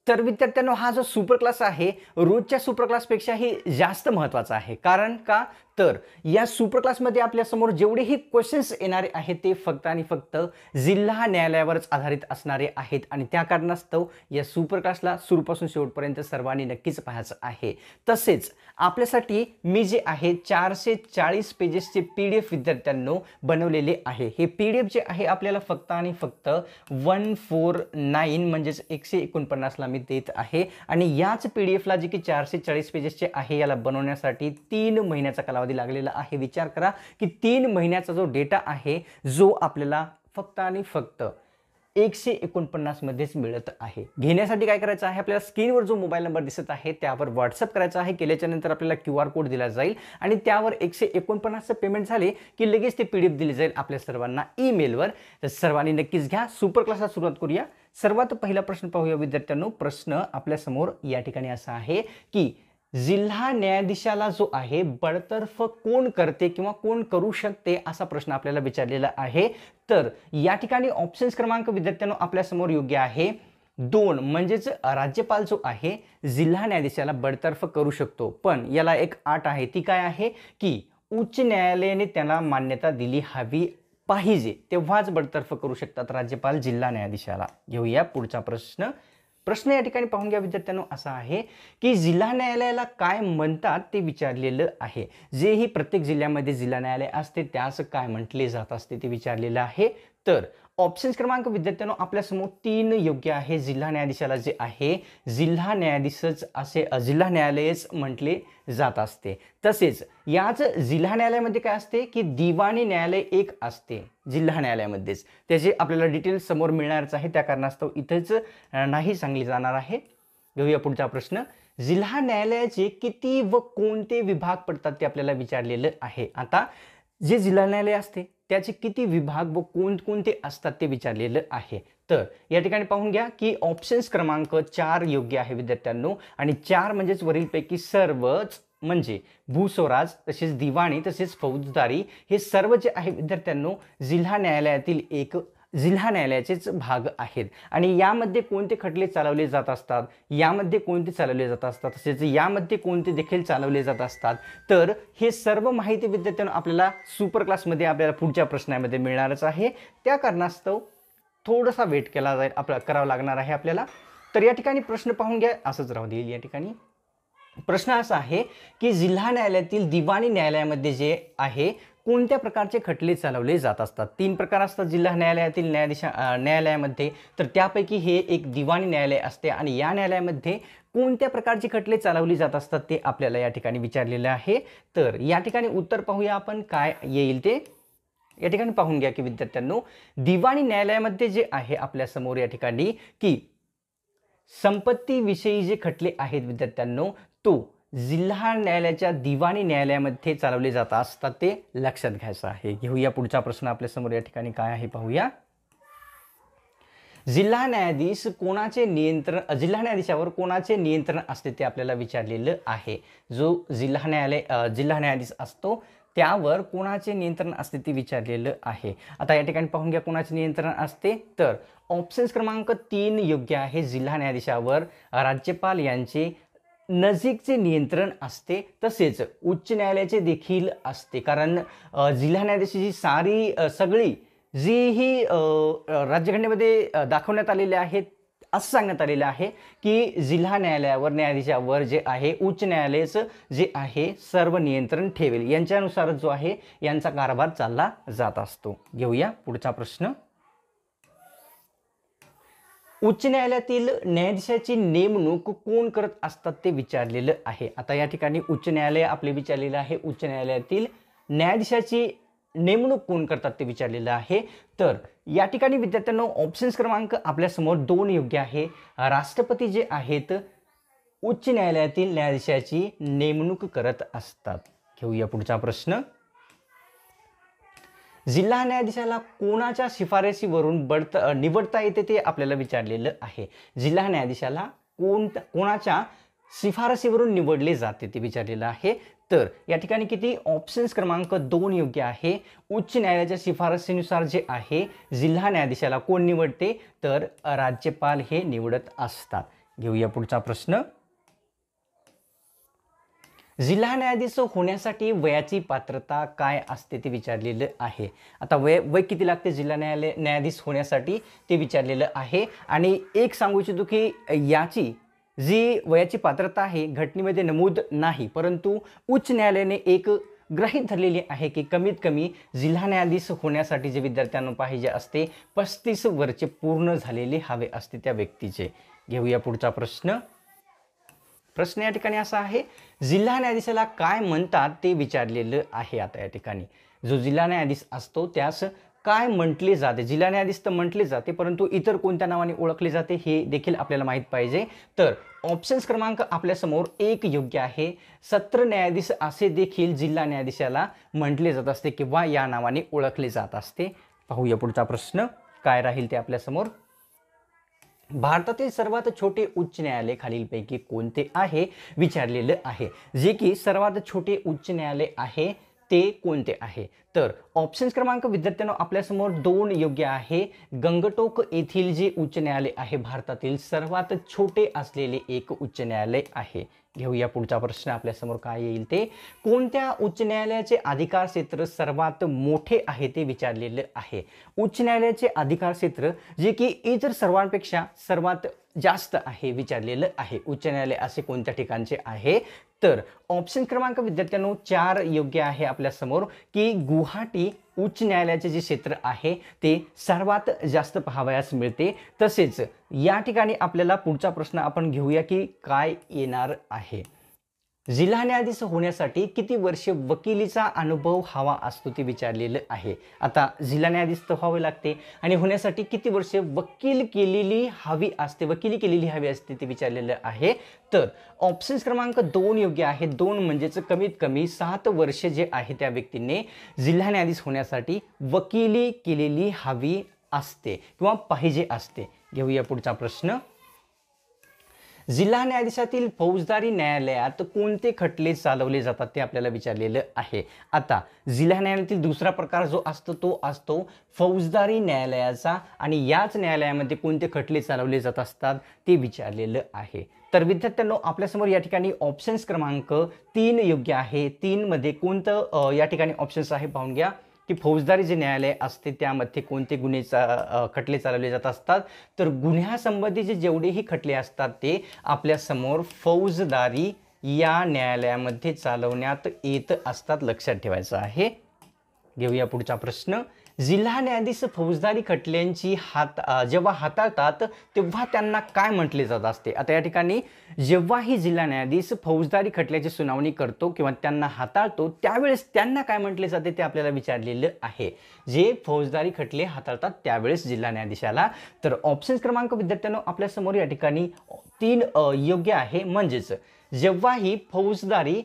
तर विद्यार्थ्यांनो, हा जो सुपर क्लास आहे रोजच्या सुपर क्लासपेक्षाही जास्त महत्त्वाचा आहे. कारण का तर या सुपर क्लासमध्ये आपल्यासमोर जेवढेही क्वेश्चन्स येणारे आहेत ते फक्त आणि फक्त जिल्हा न्यायालयावरच आधारित असणारे आहेत आणि त्या कारणास्तव या सुपर क्लासला सुरूपासून शेवटपर्यंत सर्वांनी नक्कीच पाहायचं आहे. तसेच आपल्यासाठी मी जे आहे 440 पेजेसचे PDF विद्यार्थ्यांनो बनवलेले आहे. हे PDF जे आहे आपल्याला फक्त आणि फक्त 149 म्हणजेच 149 ला मी देत आहे आणि याच PDF ला जे की 440 पेजेसचे आहे याला बनवण्यासाठी 3 महिन्याचा कालावधी लागलेला आहे. विचार करा की 3 महिन्याचा जो डेटा आहे जो आपल्याला फक्त आणि फक्त 149 मध्येच मिळत आहे. घेण्यासाठी काय करायचं आहे, आपल्याला स्क्रीनवर जो मोबाईल नंबर दिसत आहे त्यावर व्हॉट्सअप करायचा आहे. केल्याच्या नंतर आपल्याला QR कोड दिला जाईल आणि त्यावर 149चं पेमेंट झाले की लगेच ते PDF दिले जाईल आपल्या सर्वांना ईमेलवर. तर सर्वांनी नक्कीच घ्या. सुपर क्लासला सुरुवात करूया. सर्वात पहिला प्रश्न पाहूया विद्यार्थ्यांनो. प्रश्न आपल्या समोर या ठिकाणी असा आहे की जिल्हा न्यायाधीशाला जो आहे बडतर्फ कोण करते किंवा कोण करू शकते असा प्रश्न आपल्याला विचारलेला आहे. तर या ठिकाणी ऑप्शन्स क्रमांक विद्यार्थ्यांनो आपल्या समोर योग्य आहे 2. म्हणजेच राज्यपाल जो आहे जिल्हा न्यायाधीशाला बडतर्फ करू शकतो, पण याला एक अट आहे. ती काय आहे की उच्च न्यायालयाने त्याला मान्यता दिली हवी पाहिजे, तेव्हाच बडतर्फ करू शकतात राज्यपाल जिल्हा न्यायाधीशाला. घेऊया पुढचा प्रश्न. प्रश्न या ठिकाणी पाहून घ्या विद्यार्थ्यांनो. असा आहे की जिल्हा न्यायालयाला काय म्हणतात ते विचारलेलं आहे. जेही प्रत्येक जिल्ह्यामध्ये जिल्हा न्यायालय असते त्यास काय म्हटले जात असते ते विचारलेलं आहे. तर ऑप्शन्स क्रमांक विद्यार्थ्यांनो आपल्या समोर 3 योग्य आहे. जिल्हा न्यायाधीशाला जे आहे जिल्हा न्यायाधीशच असे जिल्हा न्यायालयच म्हटले जात असते. तसेच याच जिल्हा न्यायालयामध्ये काय असते की दिवाणी न्यायालय एक असते जिल्हा न्यायालयामध्येच. त्याचे आपल्याला डिटेल्स समोर मिळणारच आहे, त्या कारणास्तव इथेच नाही सांगली जाणार आहे. घेऊया पुढचा प्रश्न. जिल्हा न्यायालयाचे किती व कोणते विभाग पडतात ते आपल्याला विचारलेलं आहे. आता जे जिल्हा न्यायालय असते त्याचे किती विभाग व कोणकोणते असतात ते विचारलेलं आहे. तर या ठिकाणी पाहून घ्या की ऑप्शन्स क्रमांक 4 योग्य आहे विद्यार्थ्यांनो. आणि 4 म्हणजेच वरीलपैकी सर्वच, म्हणजे भूस्वराज तसेच दिवाणी तसेच फौजदारी हे सर्व जे आहे विद्यार्थ्यांनो जिल्हा न्यायालयातील एक जिल्हा न्यायालयाचेच भाग आहेत. आणि यामध्ये कोणते खटले चालवले जात असतात, यामध्ये कोणते चालवले जात असतात, तसेच यामध्ये कोणते देखील चालवले जात असतात. तर हे सर्व माहिती विद्यार्थ्यांनो आपल्याला सुपर क्लासमध्ये आपल्याला पुढच्या प्रश्नामध्ये मिळणारच आहे. त्या कारणास्तव थोडासा वेट केला जाईल, आपल्याला करावं लागणार आहे आपल्याला. तर या ठिकाणी प्रश्न पाहून घ्या, असंच राहू देईल. या ठिकाणी प्रश्न असा आहे की जिल्हा न्यायालयातील दिवाणी न्यायालयामध्ये जे आहे कोणत्या प्रकारचे खटले चालवले जात असतात. 3 प्रकार असतात जिल्हा न्यायालयातील न्यायालयामध्ये. तर त्यापैकी हे एक दिवाणी न्यायालय असते आणि या न्यायालयामध्ये कोणत्या प्रकारचे खटले चालवली जात असतात ते आपल्याला या ठिकाणी विचारलेलं आहे. तर या ठिकाणी उत्तर पाहूया आपण काय येईल ते. या ठिकाणी पाहून घ्या की विद्यार्थ्यांनो दिवाणी न्यायालयामध्ये जे आहे आपल्या समोर या ठिकाणी की संपत्तीविषयी जे खटले आहेत विद्यार्थ्यांनो तो जिल्हा न्यायालयाच्या दिवाणी न्यायालयामध्ये चालवले जात असतात, ते लक्षात घ्यायचं आहे. घेऊया पुढचा प्रश्न आपल्या समोर या ठिकाणी काय आहे पाहूया. जिल्हा न्यायाधीश कोणाचे नियंत्रण जिल्हा न्यायाधीशावर कोणाचे नियंत्रण असते ते आपल्याला विचारलेलं आहे. जो जिल्हा न्यायाधीश असतो त्यावर कोणाचे नियंत्रण असते ते विचारलेलं आहे. आता या ठिकाणी पाहून घ्या कोणाचे नियंत्रण असते. तर ऑप्शन्स क्रमांक 3 योग्य आहे. जिल्हा न्यायाधीशावर राज्यपाल यांचे नजीकचे नियंत्रण असते, तसेच उच्च न्यायालयाचे देखील असते. कारण जिल्हा न्यायाधीशाची सगळी जी ही राज्यघटनेमध्ये दाखवण्यात आलेले आहेत असं सांगण्यात आलेलं आहे की जिल्हा न्यायाधीशावर जे आहे उच्च न्यायालयाचं जे आहे सर्व नियंत्रण ठेवेल, यांच्यानुसार जो आहे यांचा कारभार चालला जात असतो. घेऊया पुढचा प्रश्न. उच्च न्यायालयातील न्यायाधीशाची नेमणूक कोण करत असतात ते विचारलेलं आहे. आता या ठिकाणी उच्च न्यायालय आपले विचारलेलं आहे. उच्च न्यायालयातील न्यायाधीशाची नेमणूक कोण करतात ते विचारलेलं आहे. तर या ठिकाणी विद्यार्थ्यांनो ऑप्शन्स क्रमांक आपल्या समोर 2 योग्य आहे. राष्ट्रपती जे आहेत उच्च न्यायालयातील न्यायाधीशाची नेमणूक करत असतात. घेऊया पुढचा प्रश्न. जिल्हा न्यायाधीशाला कोणाच्या शिफारशीवरून निवडता येते ते आपल्याला विचारलेलं आहे. जिल्हा न्यायाधीशाला कोणाच्या शिफारशीवरून निवडले जाते ते विचारलेलं आहे. तर या ठिकाणी किती ऑप्शन्स क्रमांक 2 योग्य आहे. उच्च न्यायालयाच्या शिफारशीनुसार जे आहे जिल्हा न्यायाधीशाला कोण निवडते, तर राज्यपाल हे निवडत असतात. घेऊया पुढचा प्रश्न. जिल्हा न्यायाधीश होण्यासाठी वयाची पात्रता काय असते ते विचारलेलं आहे. आता वय किती लागते जिल्हा न्यायाधीश होण्यासाठी ते विचारलेलं आहे. आणि एक सांगू इच्छितो की याची जी वयाची पात्रता आहे घटनेमध्ये नमूद नाही, परंतु उच्च न्यायालयाने एक गृहीत धरलेली आहे की कमीत कमी जिल्हा न्यायाधीश होण्यासाठी जे विद्यार्थ्यांना पाहिजे असते 35 वर्ष पूर्ण झालेले हवे असते त्या व्यक्तीचे. घेऊया पुढचा प्रश्न. प्रश्न या ठिकाणी असा आहे, जिल्हा न्यायाधीशाला काय म्हणतात ते विचारलेलं आहे. आता या ठिकाणी जो जिल्हा न्यायाधीश असतो त्यास काय म्हटले जाते. जिल्हा न्यायाधीश तर म्हटले जाते, परंतु इतर कोणत्या नावाने ओळखले जाते हे देखील आपल्याला माहीत पाहिजे. तर ऑप्शन्स क्रमांक आपल्यासमोर एक योग्य आहे. सत्र न्यायाधीश असे देखील जिल्हा न्यायाधीशाला म्हटले जात असते किंवा या नावाने ओळखले जात असते. पाहूया पुढचा प्रश्न काय राहील ते आपल्यासमोर. भारतातील सर्वात छोटे उच्च न्यायालय खालीलपैकी कोणते आहे विचारलेलं आहे. जे की सर्वात छोटे उच्च न्यायालय आहे ते कोणते आहे. तर ऑप्शन्स क्रमांक विद्यार्थ्यांनो आपल्यासमोर 2 योग्य आहे. गंगटोक येथील जे उच्च न्यायालय आहे भारतातील सर्वात छोटे असलेले एक उच्च न्यायालय आहे. घेऊया पुढचा प्रश्न आपल्यासमोर काय येईल ते. कोणत्या उच्च न्यायालयाचे अधिकार क्षेत्र सर्वात मोठे आहे ते विचारलेलं आहे. उच्च न्यायालयाचे अधिकार क्षेत्र जे की इतर सर्वांपेक्षा सर्वात जास्त आहे विचारलेलं आहे. उच्च न्यायालय असे कोणत्या ठिकाणचे आहे. तर ऑप्शन क्रमांक विद्यार्थ्यांनो 4 योग्य आहे आपल्यासमोर की गुवाहाटी उच्च न्यायालयाचे जे क्षेत्र आहे ते सर्वात जास्त पाहावयास मिळते. तसेच या ठिकाणी आपल्याला पुढचा प्रश्न आपण घेऊया की काय येणार आहे. जिल्हा न्यायाधीश होण्यासाठी किती वर्ष वकिलीचा अनुभव हवा असतो ते विचारलेलं आहे. आता जिल्हा न्यायाधीश तर व्हावे लागते आणि होण्यासाठी किती वर्ष वकीली केलेली हवी असते ते विचारलेलं आहे. तर ऑप्शन्स क्रमांक 2 योग्य आहे. 2 म्हणजेच कमीत कमी 7 वर्ष जे आहे त्या व्यक्तीने जिल्हा न्यायाधीश होण्यासाठी वकिली केलेली हवी असते किंवा पाहिजे असते. घेऊया पुढचा प्रश्न. जिल्हा न्यायाधीशातील फौजदारी न्यायालयात कोणते खटले चालवले जातात ते आपल्याला विचारलेलं आहे. आता जिल्हा न्यायालयातील दुसरा प्रकार जो असतो तो असतो फौजदारी न्यायालयाचा आणि याच न्यायालयामध्ये कोणते खटले चालवले जात असतात ते विचारलेलं आहे. तर विद्यार्थ्यांनो आपल्यासमोर या ठिकाणी ऑप्शन्स क्रमांक 3 योग्य आहे. 3 मध्ये कोणतं या ठिकाणी ऑप्शन्स आहे पाहून घ्या की फौजदारी जे न्यायालय असते त्यामध्ये कोणते गुन्हे खटले चालवले जात असतात. तर गुन्ह्यासंबंधीचे जेवढेही खटले असतात ते आपल्यासमोर फौजदारी या न्यायालयामध्ये चालवण्यात येत असतात. लक्षात ठेवायचं आहे. घेऊया पुढचा प्रश्न. जिल्हा न्यायाधीश फौजदारी खटल्यांची जेव्हा हाताळतात तेव्हा त्यांना काय म्हटले जात असते. आता या ठिकाणी जेव्हाही जिल्हा न्यायाधीश फौजदारी खटल्याची सुनावणी करतो किंवा त्यांना हाताळतो त्यावेळेस त्यांना काय म्हटले जाते ते आपल्याला विचारलेलं आहे. जे फौजदारी खटले हाताळतात त्यावेळेस जिल्हा न्यायाधीशाला. तर ऑप्शन क्रमांक विद्यार्थ्यांनो आपल्यासमोर या ठिकाणी 3 योग्य आहे. म्हणजेच जेव्हाही फौजदारी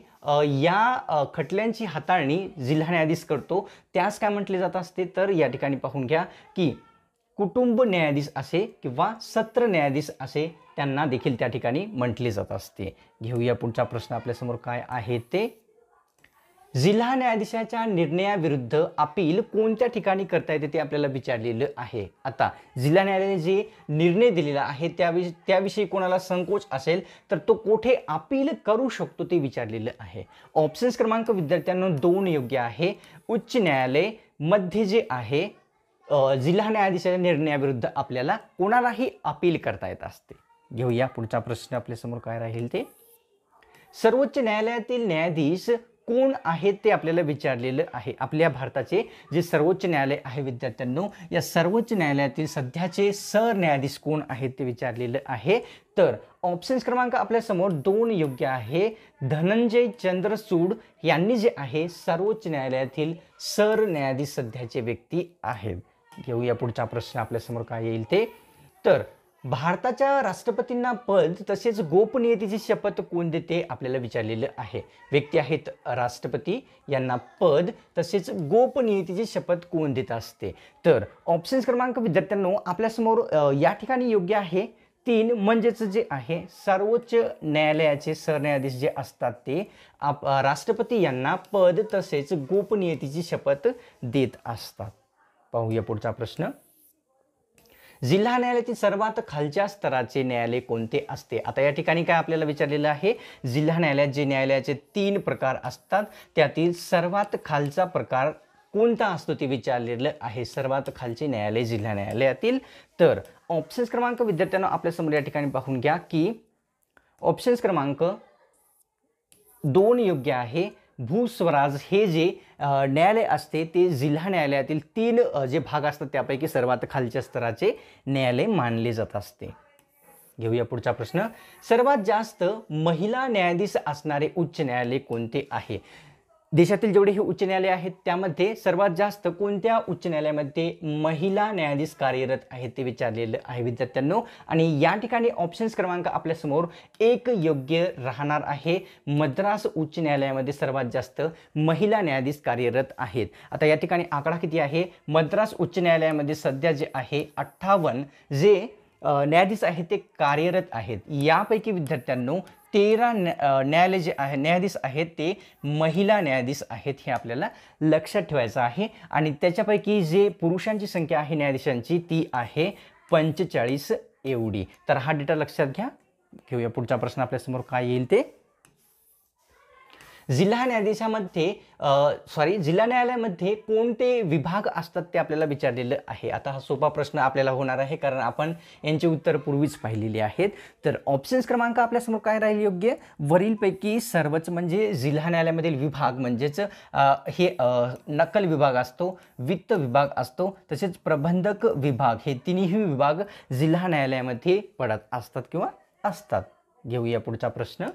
या खटल्यांची हाताळणी जिल्हा न्यायाधीश करतो त्यास काय म्हटले जात असते. तर या ठिकाणी पाहून घ्या की कुटुंब न्यायाधीश असे किंवा सत्र न्यायाधीश असे त्यांना देखील त्या ठिकाणी म्हटले जात असते. घेऊया पुढचा प्रश्न आपल्यासमोर काय आहे ते. जिल्हा न्यायाधीशाच्या निर्णयाविरुद्ध अपील कोणत्या ठिकाणी करता येते ते आपल्याला विचारलेलं आहे. आता जिल्हा न्यायालयाने जे निर्णय दिलेला आहे त्याविषयी कोणाला संकोच असेल तर तो कुठे अपील करू शकतो ते विचारलेलं आहे. ऑप्शन्स क्रमांक विद्यार्थ्यांना 2 योग्य आहे. उच्च न्यायालय मध्ये जे आहे जिल्हा न्यायाधीशाच्या निर्णयाविरुद्ध आपल्याला कोणालाही अपील करता येत असते. घेऊया पुढचा प्रश्न आपल्यासमोर काय राहील ते. सर्वोच्च न्यायालयातील न्यायाधीश कोण आहेत ते आपल्याला विचारलेलं आहे. आपल्या भारताचे जे सर्वोच्च न्यायालय आहे विद्यार्थ्यांनो या सर्वोच्च न्यायालयातील सध्याचे सरन्यायाधीश कोण आहेत ते विचारलेलं आहे. तर ऑप्शन्स क्रमांक आपल्यासमोर 2 योग्य आहे. धनंजय चंद्रचूड यांनी जे आहे सर्वोच्च न्यायालयातील सरन्यायाधीश सध्याचे व्यक्ती आहेत. घेऊया पुढचा प्रश्न आपल्यासमोर काय येईल ते. तर भारताच्या राष्ट्रपतींना पद तसेच गोपनीयतेची शपथ कोण देते आपल्याला विचारलेलं आहे. व्यक्ती आहेत राष्ट्रपती यांना पद तसेच गोपनीयतेची शपथ कोण देत असते. तर ऑप्शन्स क्रमांक विद्यार्थ्यांनो आपल्यासमोर या ठिकाणी योग्य आहे 3 म्हणजेच जे आहे सर्वोच्च न्यायालयाचे सरन्यायाधीश जे असतात ते राष्ट्रपती यांना पद तसेच गोपनीयतेची शपथ देत असतात. पाहूया पुढचा प्रश्न. जिल्हा न्यायालयातील सर्वात खालच्या स्तराचे न्यायालय कोणते असते? आता या ठिकाणी काय आपल्याला विचारलेलं आहे, जिल्हा न्यायालयात जे न्यायालयाचे 3 प्रकार असतात त्यातील सर्वात खालचा प्रकार कोणता असतो ते विचारलेलं आहे. सर्वात खालचे न्यायालय जिल्हा न्यायालयातील. तर ऑप्शन्स क्रमांक विद्यार्थ्यांना आपल्यासमोर या ठिकाणी पाहून घ्या की ऑप्शन्स क्रमांक 2 योग्य आहे. भूस्वराज हे जे न्यायालय असते ते जिल्हा न्यायालयातील 3 जे भाग असतात त्यापैकी सर्वात खालच्या स्तराचे न्यायालय मानले जात असते. घेऊया पुढचा प्रश्न. सर्वात जास्त महिला न्यायाधीश असणारे उच्च न्यायालय कोणते आहे? देशातील जेवढे हे उच्च न्यायालय आहेत त्यामध्ये सर्वात जास्त कोणत्या उच्च न्यायालयामध्ये महिला न्यायाधीश कार्यरत आहेत ते विचारलेलं आहे विद्यार्थ्यांनो. आणि या ठिकाणी ऑप्शन्स क्रमांक आपल्यासमोर 1 योग्य राहणार आहे. मद्रास उच्च न्यायालयामध्ये सर्वात जास्त महिला न्यायाधीश कार्यरत आहेत. आता या ठिकाणी आकडा किती आहे? मद्रास उच्च न्यायालयामध्ये सध्या जे आहे 58 जे न्यायाधीश आहेत ते कार्यरत आहेत. यापैकी विद्यार्थ्यांनो 13 न्यायालय जे आहे न्यायाधीश आहेत ते महिला न्यायाधीश आहेत, हे आपल्याला लक्षात ठेवायचं आहे. आणि त्याच्यापैकी जे पुरुषांची संख्या आहे न्यायाधीशांची ती आहे 45 एवढी. तर हा डेटा लक्षात घ्या. घेऊया पुढचा प्रश्न आपल्यासमोर काय येईल ते. जिल्हा न्यायाधीशामध्ये जिल्हा न्यायालयामध्ये कोणते विभाग असतात ते आपल्याला विचारलेलं आहे. आता हा सोपा प्रश्न आपल्याला होणार आहे कारण आपण यांची उत्तर पूर्वीच पाहिलेली आहेत. तर ऑप्शन्स क्रमांक आपल्यासमोर काय राहील योग्य? वरीलपैकी सर्वच म्हणजे जिल्हा न्यायालयामधील विभाग म्हणजेच हे नक्कल विभाग असतो, वित्त विभाग असतो, तसेच प्रबंधक विभाग, हे तिन्ही विभाग जिल्हा न्यायालयामध्ये पडत असतात किंवा असतात. घेऊया पुढचा प्रश्न.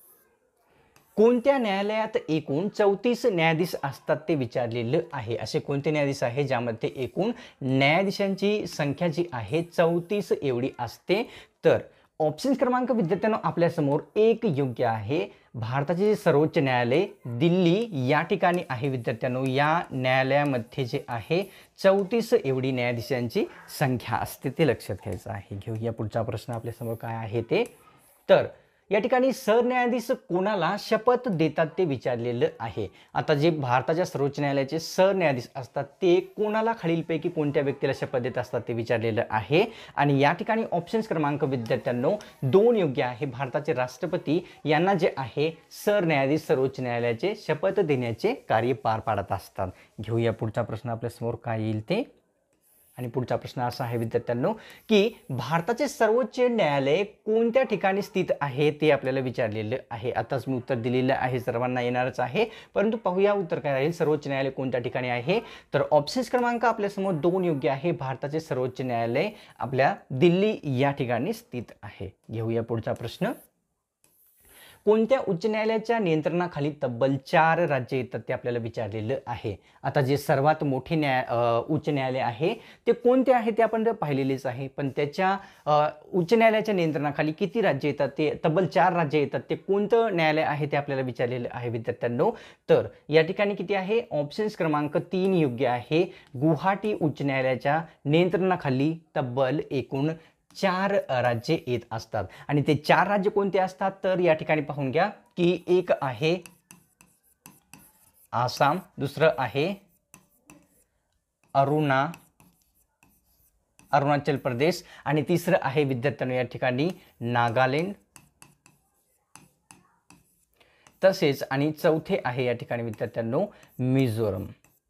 कोणत्या न्यायालयात एकूण 34 न्यायाधीश असतात ते विचारलेलं आहे. असे कोणते न्यायाधीश आहे ज्यामध्ये एकूण न्यायाधीशांची संख्या जी आहे 34 एवढी असते? तर ऑप्शन क्रमांक विद्यार्थ्यांनो आपल्यासमोर 1 योग्य आहे. भारताचे जे सर्वोच्च न्यायालय दिल्ली या ठिकाणी आहे विद्यार्थ्यांनो. या न्यायालयामध्ये जे आहे 34 एवढी न्यायाधीशांची संख्या असते, ते लक्षात घ्यायचं आहे. घेऊया पुढचा प्रश्न आपल्यासमोर काय आहे ते. तर या ठिकाणी सरन्यायाधीश कोणाला शपथ देतात ते विचारलेलं आहे. आता जे भारताच्या सर्वोच्च न्यायालयाचे सरन्यायाधीश असतात ते कोणाला खालीलपैकी कोणत्या व्यक्तीला शपथ देत असतात ते विचारलेलं आहे. आणि या ठिकाणी ऑप्शन्स क्रमांक विद्यार्थ्यांनो 2 योग्य आहे. भारताचे राष्ट्रपती यांना जे आहे सरन्यायाधीश सर्वोच्च न्यायालयाचे शपथ देण्याचे कार्य पार पाडत असतात. घेऊया पुढचा प्रश्न आपल्यासमोर काय येईल ते. आणि पुढचा प्रश्न असा आहे विद्यार्थ्यांनो की भारताचे सर्वोच्च न्यायालय कोणत्या ठिकाणी स्थित आहे ते आपल्याला विचारलेलं आहे. आताच मी उत्तर दिलेलं आहे, सर्वांना येणारच आहे, परंतु पाहूया उत्तर काय राहील. सर्वोच्च न्यायालय कोणत्या ठिकाणी आहे? तर ऑप्शन्स क्रमांक आपल्यासमोर 2 योग्य आहे. भारताचे सर्वोच्च न्यायालय आपल्या दिल्ली या ठिकाणी स्थित आहे. घेऊया पुढचा प्रश्न. कोणत्या उच्च न्यायालयाच्या नियंत्रणाखाली तब्बल 4 राज्ये येतात ते आपल्याला विचारलेलं आहे. आता जे सर्वात मोठे उच्च न्यायालय आहे ते कोणते आहे ते आपण पाहिलेलेच आहे, पण त्याच्या उच्च न्यायालयाच्या नियंत्रणाखाली किती राज्ये येतात ते तब्बल 4 राज्ये येतात. ते कोणतं न्यायालय आहे ते आपल्याला विचारलेलं आहे विद्यार्थ्यांनो. तर या ठिकाणी किती आहे? ऑप्शन्स क्रमांक 3 योग्य आहे. गुवाहाटी उच्च न्यायालयाच्या नियंत्रणाखाली तब्बल एकूण 4 राज्ये येत असतात. आणि ते 4 राज्य कोणते असतात तर या ठिकाणी पाहून घ्या की एक आहे आसाम, दुसरं आहे अरुणाचल प्रदेश आणि तिसरं आहे विद्यार्थ्यांनो या ठिकाणी नागालँड, तसेच आणि चौथे आहे या ठिकाणी विद्यार्थ्यांनो मिझोरम.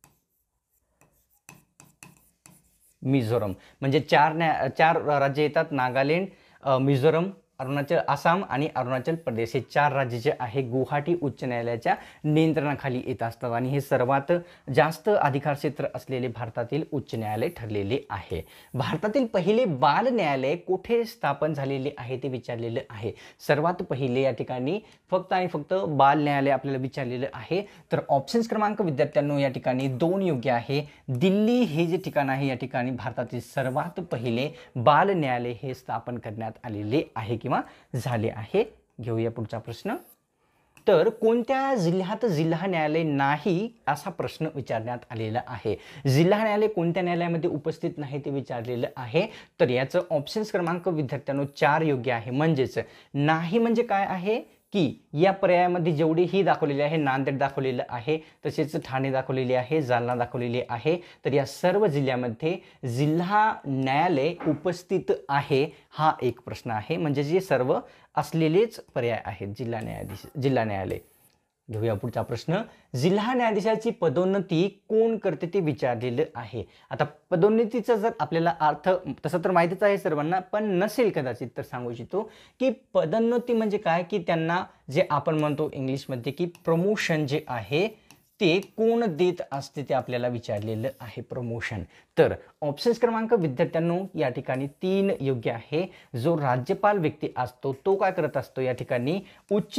म्हणजे 4 राज्य येतात. नागालँड, मिझोरम, आसाम आणि अरुणाचल प्रदेश हे 4 राज्य जे आहे गुवाहाटी उच्च न्यायालयाच्या नियंत्रणाखाली येत असतात. आणि हे सर्वात जास्त अधिकार क्षेत्र असलेले भारतातील उच्च न्यायालय ठरलेले आहे. भारतातील पहिले बाल न्यायालय कुठे स्थापन झालेले आहे ते विचारलेलं आहे. सर्वात पहिले या ठिकाणी फक्त आणि फक्त बाल न्यायालय आपल्याला विचारलेलं आहे. तर ऑप्शन्स क्रमांक विद्यार्थ्यांनो या ठिकाणी 2 योग्य आहे. दिल्ली हे जे ठिकाण आहे या ठिकाणी भारतातील सर्वात पहिले बाल न्यायालय हे स्थापन करण्यात आलेले आहे किंवा झाले आहे. घेऊया पुढचा प्रश्न. तर कोणत्या जिल्ह्यात जिल्हा न्यायालय नाही असा प्रश्न विचारण्यात आलेला आहे. जिल्हा न्यायालय कोणत्या न्यायालयामध्ये उपस्थित नाही ते विचारलेलं आहे. तर याचं ऑप्शन्स क्रमांक विद्यार्थ्यांनो 4 योग्य आहे. म्हणजेच नाही म्हणजे काय आहे की या पर्यायामध्ये जेवढेही दाखवलेले आहे, नांदेड दाखवलेलं आहे, तसेच ठाणे दाखवलेले आहे, जालना दाखवलेले आहे, तर या सर्व जिल्ह्यामध्ये जिल्हा न्यायालय उपस्थित आहे हा एक प्रश्न आहे. म्हणजे जे सर्व असलेलेच पर्याय आहेत जिल्हा न्यायालय. घेऊया पुढचा प्रश्न. जिल्हा न्यायाधीशाची पदोन्नती कोण करते ते विचारलेलं आहे. आता पदोन्नतीचा जर आपल्याला अर्थ तसं तर माहितीच आहे सर्वांना, पण नसेल कदाचित तर सांगू इच्छितो की पदोन्नती म्हणजे काय, की त्यांना जे आपण म्हणतो इंग्लिशमध्ये की प्रमोशन जे आहे ते कोण देत असते ते आपल्याला विचारलेलं आहे, प्रमोशन. तर ऑप्शन्स क्रमांक विद्यार्थ्यांनो या ठिकाणी 3 योग्य आहे. जो राज्यपाल व्यक्ती असतो तो काय करत असतो या ठिकाणी, उच्च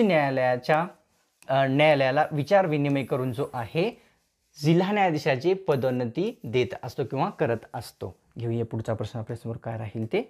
न्यायालयाला विचार विनिमय करून जो आहे जिल्हा न्यायाधीशाची पदोन्नती देत असतो किंवा करत असतो. घेऊया पुढचा प्रश्न आपल्यासमोर काय राहील ते.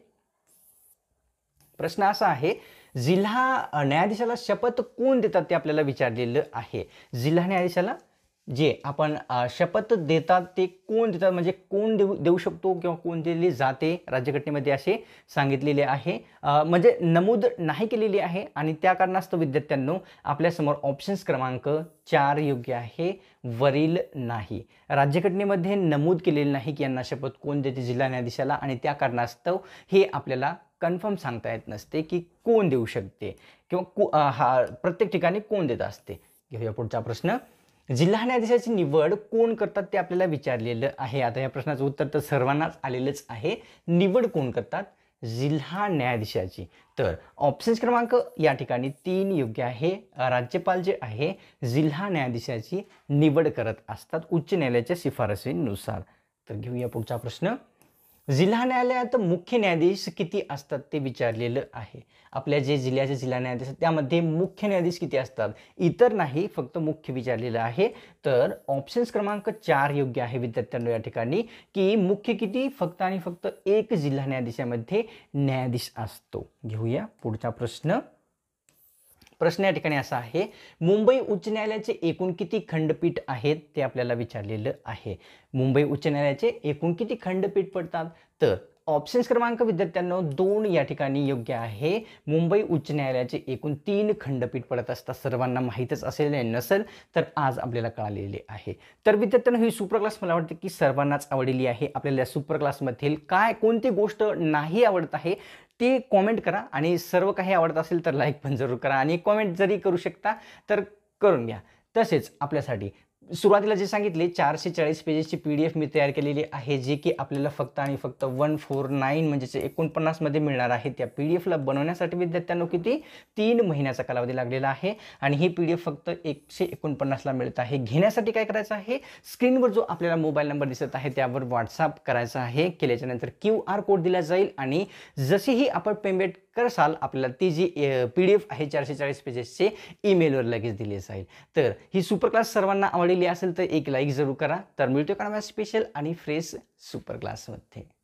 प्रश्न असा आहे, जिल्हा न्यायाधीशाला शपथ कोण देतात ते आपल्याला विचारलेलं आहे. जिल्हा न्यायाधीशाला जे आपण शपथ देतात ते कोण देतात, म्हणजे कोण देऊ शकतो किंवा कोण दिली जाते, राज्यघटनेमध्ये असे सांगितलेले आहे. म्हणजे नमूद नाही केलेली आहे आणि त्या कारणास्तव विद्यार्थ्यांनो आपल्यासमोर ऑप्शन्स क्रमांक 4 योग्य आहे, वरील नाही. राज्यघटनेमध्ये नमूद केलेले नाही की यांना शपथ कोण देते जिल्हा न्यायाधीशाला, आणि त्या कारणास्तव हे आपल्याला कन्फर्म सांगता येत नसते की कोण देऊ शकते किंवा प्रत्येक ठिकाणी कोण देत असते. घेऊया पुढचा प्रश्न. जिल्हा न्यायाधीशाची निवड कोण करतात ते आपल्याला विचारलेलं आहे. आता या प्रश्नाचं उत्तर तर सर्वांनाच आलेलंच आहे. निवड कोण करतात, जिल्हा न्यायाधीशाची. तर ऑप्शन्स क्रमांक या ठिकाणी 3 योग्य आहे. राज्यपाल जे आहे जिल्हा न्यायाधीशाची निवड करत असतात उच्च न्यायालयाच्या शिफारसीनुसार. तर घेऊया पुढचा प्रश्न. जिल्हा न्यायालयात मुख्य न्यायाधीश किती असतात ते विचारलेलं आहे. आपल्या जे जिल्ह्याचे जिल्हा न्यायाधीश त्यामध्ये मुख्य न्यायाधीश किती असतात, इतर नाही, फक्त मुख्य विचारलेलं आहे. तर ऑप्शन्स क्रमांक 4 योग्य आहे विद्यार्थ्यांनो या ठिकाणी, की मुख्य किती, फक्त आणि फक्त एक जिल्हा न्यायाधीशामध्ये न्यायाधीश असतो. घेऊया पुढचा प्रश्न. प्रश्न या ठिकाणी असा आहे, मुंबई उच्च न्यायालयाचे एकूण किती खंडपीठ आहेत ते आपल्याला विचारलेलं आहे. मुंबई उच्च न्यायालयाचे एकूण किती खंडपीठ पडतात, तर ऑप्शन्स क्रमांक विद्यार्थ्यांनो 2 या ठिकाणी योग्य आहे. मुंबई उच्च न्यायालयाचे एकूण 3 खंडपीठ पडत असतात. सर्वांना माहीतच असेल नसेल तर आज आपल्याला कळालेले आहे. तर विद्यार्थ्यांनो ही सुपर क्लास मला वाटते की सर्वांनाच आवडलेली आहे. आपल्याला सुपर क्लासमधील काय कोणती गोष्ट नाही आवडत आहे ते कॉमेंट करा, आणि सर्व काही आवडत असेल तर लाईक पण जरूर करा, आणि कॉमेंट जरी करू शकता तर करून घ्या. तसेच आपल्यासाठी सुरुवातीला जे सांगितले 440 पेजेसची PDF मी तयार केलेली आहे, जे की आपल्याला फक्त आणि फक्त 149 म्हणजे 49 मध्ये मिळणार आहे. त्या PDF ला बनवण्यासाठी विद्यार्थ्यांनो किती 3 महिन्याचा कालावधी लागलेला आहे, आणि ही PDF फक्त 149 ला मिळत आहे. घेण्यासाठी काय करायचं आहे, स्क्रीनवर जो आपल्याला मोबाईल नंबर दिसत आहे त्यावर व्हॉट्सअप करायचा आहे. केल्याच्या नंतर QR कोड दिला जाईल, आणि जसेही आपण पेमेंट करसाल आपल्याला ती जी PDF आहे 440 पेजेसचे ईमेलवर लगेच दिली जाईल. तर ही सुपर क्लास सर्वांना आवडलेली असेल तर एक लाईक जरूर करा. तर मिळतोय का नव्या स्पेशल आणि फ्रेश सुपर क्लासमध्ये.